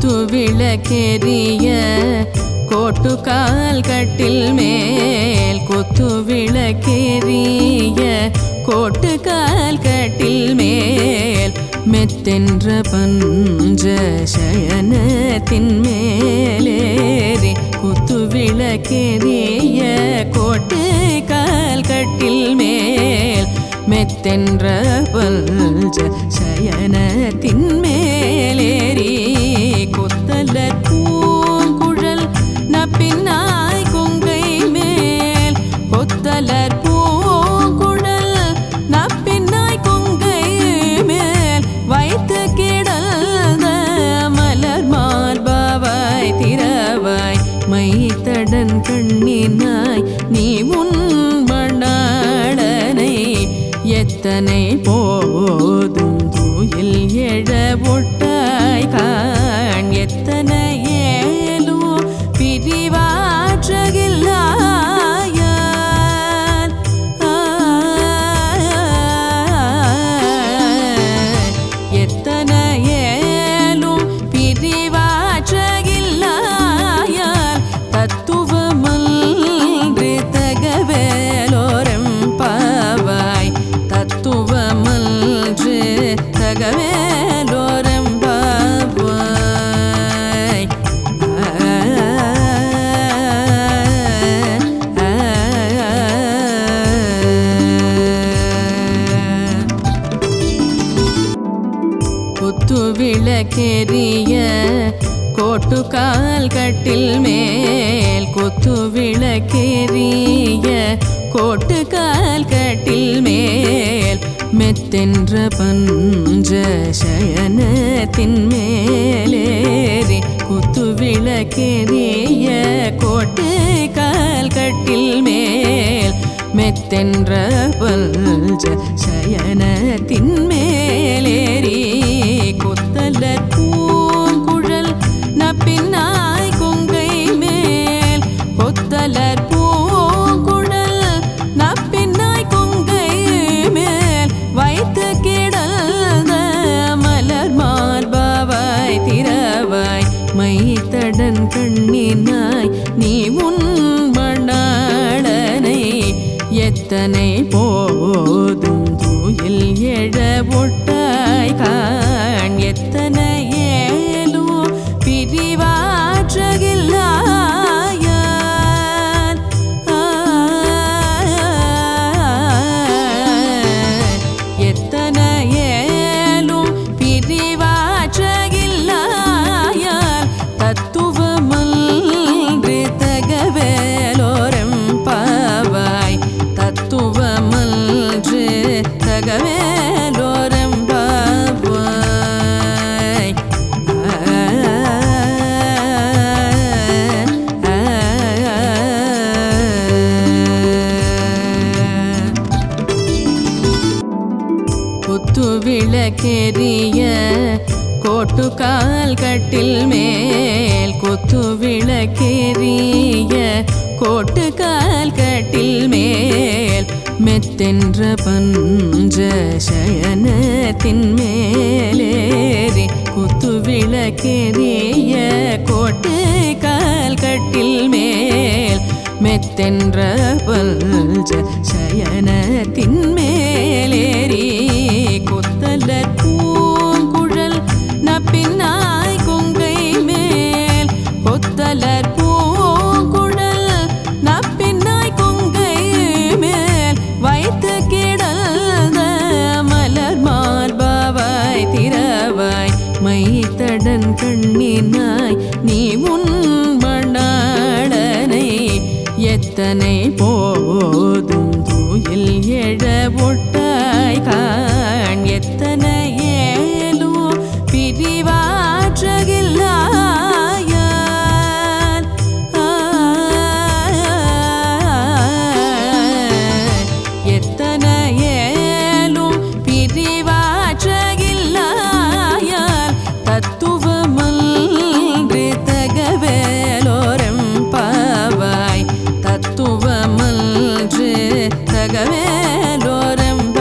குத்து விளக்கெரிய கோட்டுக்கால் கட்டில் மேல் குத்து விளக்கெரிய கோட்டுக்கால் கட்டில் மேல் மெத்தென்ற பஞ்ச சயனத்தின் மேலேறி குத்து விளக்கெரிய கோட்டுக்கால் கட்டில் மேல் மெத்தென்ற பஞ்ச சயனத்தின் மேலேறி கொத்தல பூங்குழல் நப்பின்னாய் கொங்கை மேல் கொத்தலர் பூங்குழல் நப்பின்னாய் கொங்கை மேல் வைத்து கிடந்த மலர் மார்பாவாய் திரவாய் மைத்தடன் கண்ணினாய் நீ உன் மணாளனை எத்தனை போதும் தூயில் எழ ஒட்டாய் காண் எத்தனை ஏலும் பிரிவாற்றகில்லாயான் எத்தனை ஏலும் பிரிவாற்றகில்லாயான் தத்துவமல்று தகவேலோரம் பாவாய் தத்துவமல்று தகவேலோரம் பாவாய் குத்து விளக்கெரிய கோட்டுக்கால் கட்டில் மேல் குத்து விளக்கெரிய கோட்டுக்கால் கட்டில் மேல் மெத்தென்ற பஞ்ச சயனத்தின் மேலேறி குத்து விளக்கெரிய கோட்டுக்கால் கட்டில் மேல் மெத்தென்ற பஞ்ச சயனத்தின் மேலேறி கொத்தல பூங்குழல் நப்பின்னாய் கொங்கை மேல் கொத்தலர் பூங்குழல் நப்பின்னாய் கொங்கை மேல் வைத்து கிடந்த மலர் மார்பாவாய் திரவாய் மைத்தடன் கண்ணினாய் நீ உன் மணாளனை எத்தனை போதும் தூயில் எழ ஒட்டாய் காண் எத்தனை ஏலும் பிரிவாற்றகில்லாயான் எத்தனை ஏலும் பிரிவாற்றகில்லாயான் தத்துவமல்று தகவேலோரம் பாவாய் தத்துவமல்று தகவேலோரம் பாவாய் குத்து விளக்கெரிய கோட்டுக்கால் கட்டில் மேல் குத்து விளக்கெரிய கோட்டுக்கால் கட்டில் மேல் மெத்தென்ற பஞ்ச சயனத்தின் மேலேறி குத்து விளக்கெரிய கோட்டுக்கால் கட்டில் மேல் மெத்தென்ற பஞ்ச சயனத்தின் மேலேறி கொத்தல பூங்குழல் நப்பின்னாய் கொங்கை மேல் கொத்தலர் பூங்குழல் நப்பின்னாய் கொங்கை மேல் வைத்து கிடந்த மலர் மார்பாவாய் திரவாய் மைத்தடன் கண்ணினாய் நீ உன் மணாளனை எத்தனை போதும் தூயில் எழ ஒட்டாய் காண் எத்தனை ஏலும் பிரிவாற்றகில்லாயான் எத்தனை ஏலும் பிரிவாற்றகில்லாயான் தத்துவமல்று தகவேலோரம் பாவாய் தத்துவமல்று தகவேலோரம்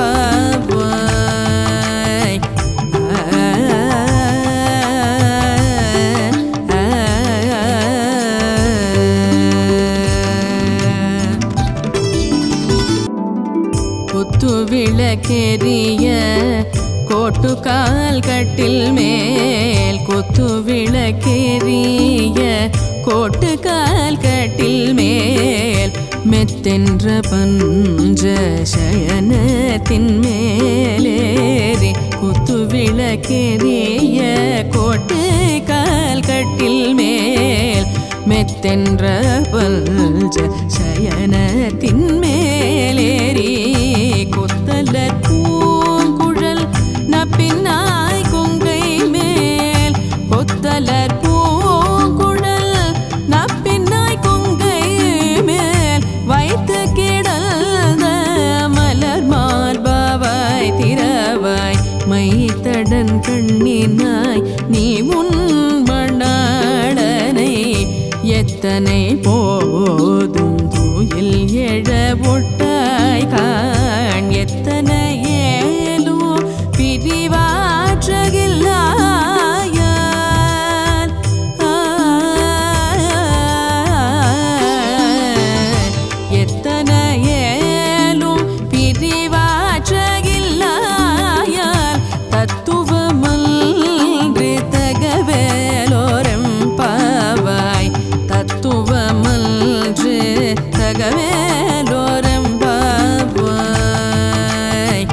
விளக்கெரிய கோட்டுக்கால் கட்டில் மேல் குத்து விளக்கெரிய கோட்டுக்கால் கட்டில் மேல் மெத்தென்ற பஞ்ச சயனத்தின் மேலேறி குத்து விளக்கெரிய கோட்டுக்கால் கட்டில் மேல் மெத்தென்ற பஞ்ச சயனத்தின் மேலேறி கொத்தல பூங்குழல் நப்பின்னாய் கொங்கை மேல் கொத்தலர் பூங்குழல் நப்பின்னாய் கொங்கை மேல் வைத்து கிடந்த மலர் மார்பாவாய் திரவாய் மைத்தடன் கண்ணினாய் நீ உன் மணாளனை எத்தனை போதும் தூயில் எழ ஒட்டாய் காண் எத்தனை ஏலோ பிரிவாற்றகில்லாயான் எத்தனை ஏலும் பிரிவாற்றகில்லாயான் தத்துவமல்று தகவேலோரம் பாவாய் தத்துவமல்று தகவேலோரம் பாவாய்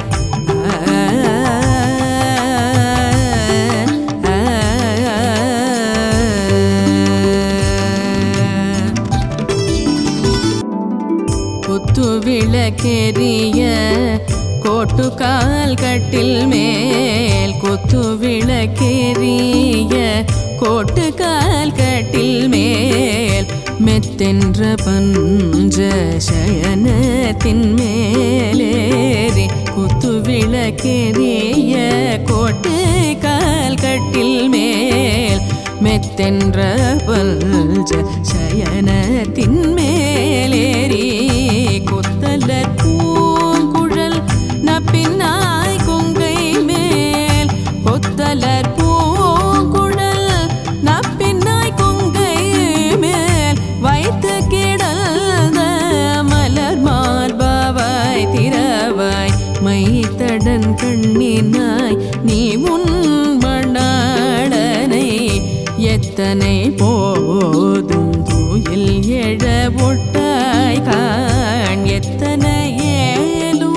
குத்து விளக்கெரிய கோட்டுக்கால் கட்டில் மேல் குத்து விளக்கெரிய கோட்டுக்கால் கட்டில் மேல் மெத்தென்ற பஞ்ச சயனத்தின் மேலேறி குத்து விளக்கெரிய கோட்டுக்கால் கட்டில் மேல் மெத்தென்ற பஞ்ச சயனத்தின் மேலேறி கொத்தலர் பூங்குழல் நப்பின்னாய் கொங்கை மேல் கொத்தலர் பூங்குழல் நப்பின்னாய் கொங்கை மேல் வைத்து கிடந்த மலர் மார்பாவாய் திரவாய் மைத்தடன் கண்ணினாய் நீ உன் மணாளனை எத்தனை போதும் தூயில் எழ ஒட்டாய் காண் எத்தனை ஏலோ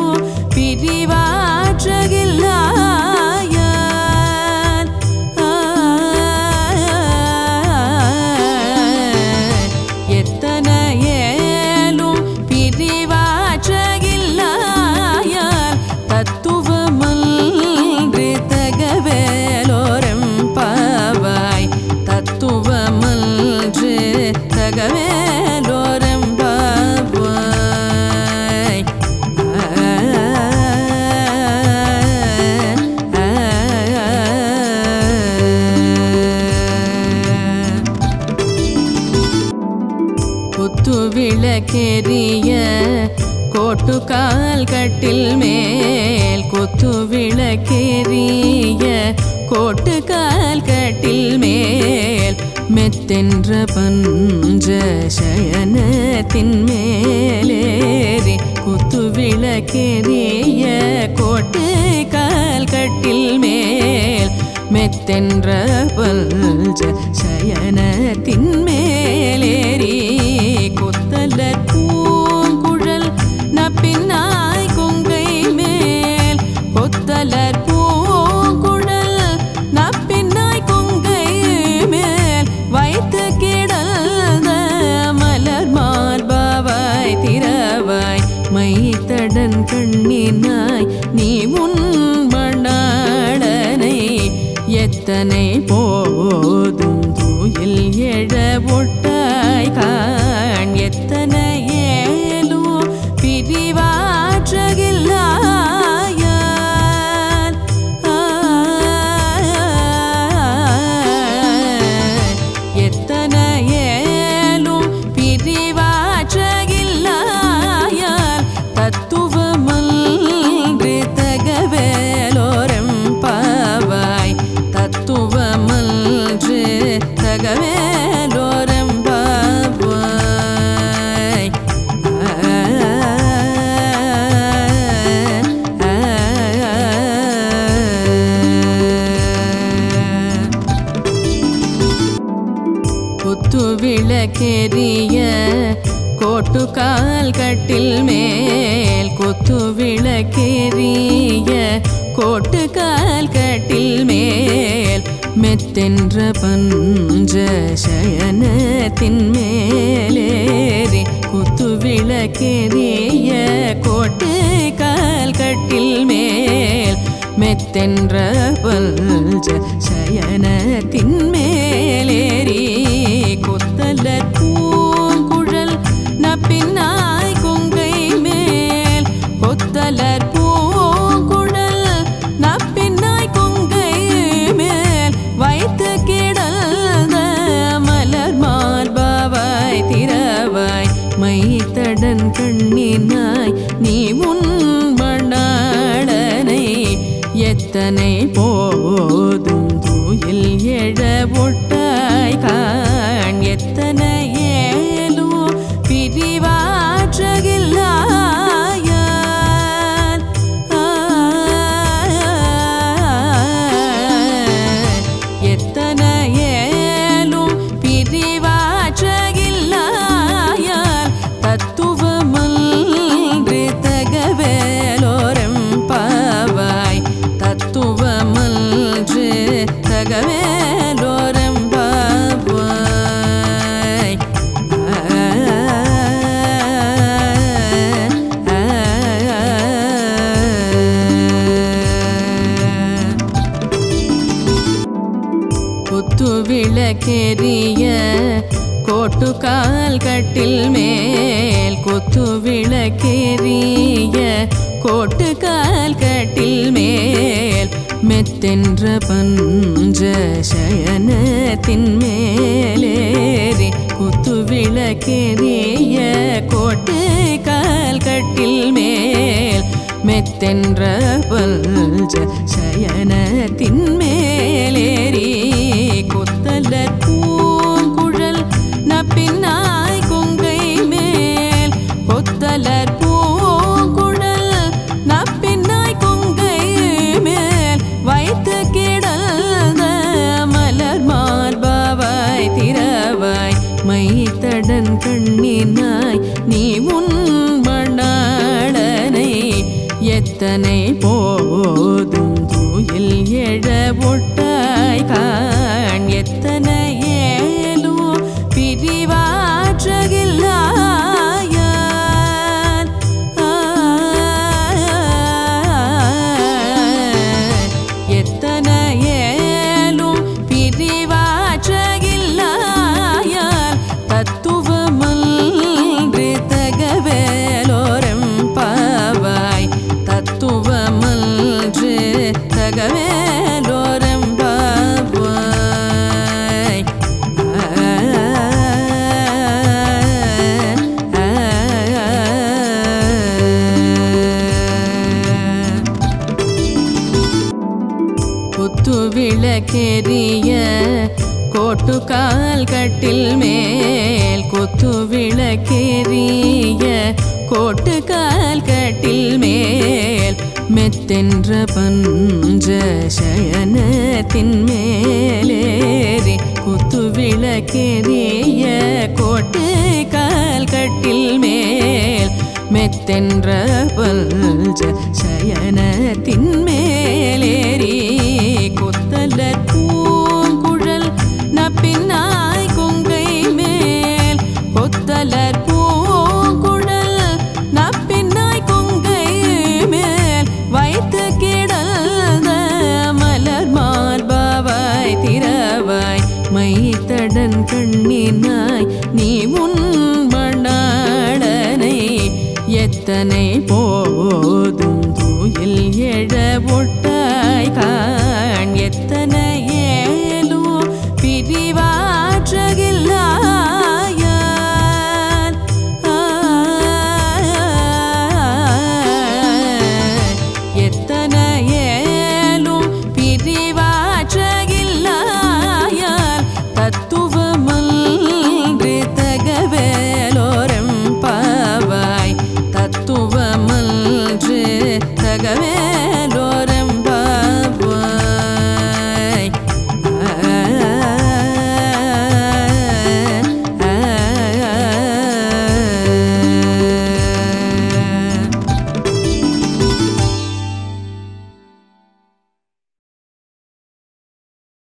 பிரிவாற்றகில்லாயான் எத்தனை ஏலும் பிரிவாற்றகில்லாயான் தத்துவமல்று தகவேலோரம் பாவாய் தத்துவமல்று தகவேலோரம் பாவாய் குத்து விளக்கெரிய கோட்டுக்கால் கட்டில் மேல் குத்து விளக்கெரிய கோட்டுக்கால் கட்டில் மேல் மெத்தென்ற பஞ்ச சயனத்தின் மேலேறி குத்து விளக்கெரிய கோட்டுக்கால் கட்டில் மேல் மெத்தென்ற பஞ்ச சயனத்தின் மேலேறி கொத்தலர் பூங்குழல் நப்பின்னாய் கொங்கை மேல் கொத்தலர் பூங்குழல் நப்பின்னாய் கொங்கை மேல் வைத்து கிடந்த மலர் மார்பாவாய் திரவாய் மைத்தடன் கண்ணினாய் நீ உன் மணாளனை எத்தனை போதும் தூயில் எழ ஒட்டாய் காண் எத்தனை ஏலோ பிரிவாற்றகில்லாயான் எத்தனை ஏலும் பிரிவாற்றகில்லாயான் தத்துவமல்று தகவேலோரம் பாவாய் தத்துவமல்று தகவேலோரம் பாவாய் விளக்கெரிய கோட்டுக்கால் கட்டில் மேல் குத்து விளக்கெரிய கோட்டுக்கால் கட்டில் மேல் மெத்தென்ற பஞ்ச சயனத்தின் மேலேறி குத்து விளக்கெரிய கோட்டுக்கால் கட்டில் மேல் மெத்தென்ற பஞ்ச சயனத்தின் மேலேறி கொத்தல பூங்குழல் நப்பின்னாய் கொங்கை மேல் கொத்தலர் பூங்குழல் நப்பின்னாய் கொங்கை மேல் வைத்து கிடந்த மலர் மார்பாவாய் திரவாய் மைத்தடன் கண்ணினாய் நீ உன் மணாளனை எத்தனை போதும் தூயில் எழ ஒட்டாய் காண் எத்தனை ஏலும் பிரிவாற்றகில்லாயான் எத்தனை ஏலும் பிரிவாற்றகில்லாயான் தத்துவமல்று தகவேலோரம் பாவாய் தத்துவமல்று தகவேலோரம் பாவாய் குத்து விளக்கெரிய கோட்டுக்கால் கட்டில் மேல் குத்து விளக்கெரிய கோட்டுக்கால் கட்டில் மேல் மெத்தென்ற பஞ்ச சயனத்தின் மேலேறி குத்து விளக்கெரிய கோட்டுக்கால் கட்டில் மேல் மெத்தென்ற பஞ்ச சயனத்தின் மேலேறி கொத்தல பூங்குழல் நப்பின்னாய் கொங்கை மேல் கொத்தலர் பூங்குழல் நப்பின்னாய் கொங்கை மேல் வைத்து கிடந்த மலர் மார்பாவாய் திரவாய் மைத்தடன் கண்ணினாய் நீ உன் மணாளனை எத்தனை போதும் தூயில் எழ ஒட்டாய் காண் எத்தனை ஏலும் பிரிவாற்றகில்லாயான் எத்தனை ஏலும் பிரிவாற்றகில்லாயான் தத்துவமல்று தகவேலோரம் பாவாய் தத்துவமல்று தகவேலோரம் பாவாய் குத்து விளக்கெரிய கோட்டுக்கால் கட்டில் மேல் குத்து விளக்கெரிய கோட்டுக்கால் கட்டில் மேல் மெத்தென்ற பஞ்ச சயனத்தின் மேலேறி குத்து விளக்கெரிய கோட்டுக்கால் கட்டில் மேல் மெத்தென்ற பஞ்ச சயனத்தின் மேலேறி கொத்தல பூங்குழல் நப்பின்னாய் கொங்கை மேல் கொத்தலர் பூங்குழல் நப்பின்னாய் கொங்கை மேல் வைத்து கிடந்த மலர் மார்பாவாய் திரவாய் மைத்தடன் கண்ணினாய் நீ உன் மணாளனை எத்தனை